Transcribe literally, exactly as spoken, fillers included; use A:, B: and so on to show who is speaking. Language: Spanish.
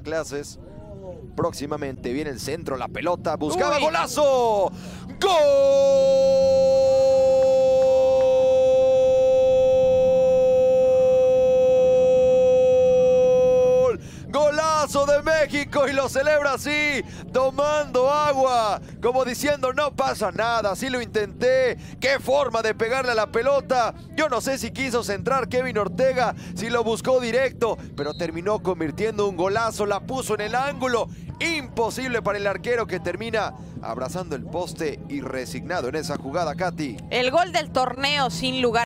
A: clases. Próximamente viene el centro, la pelota, buscaba
B: Uy.
A: golazo. ¡Gol! Golazo de México y lo celebra así, tomando agua, como diciendo no pasa nada, sí lo intenté, qué forma de pegarle a la pelota. Yo no sé si quiso centrar Kevin Ortega, si lo buscó directo, pero terminó convirtiendo un golazo, la puso en el ángulo, imposible para el arquero que termina abrazando el poste y resignado en esa jugada, Katy.
B: El gol del torneo sin lugar.